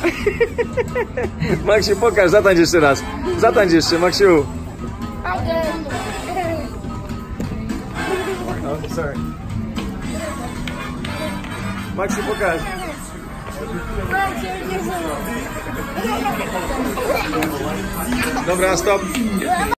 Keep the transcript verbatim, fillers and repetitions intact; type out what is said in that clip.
Maksiu, pokaż, zatańcz jeszcze raz. Zatańcz jeszcze, Maksiu. Oh, sorry. Maksiu, pokaż. Dobra, stop.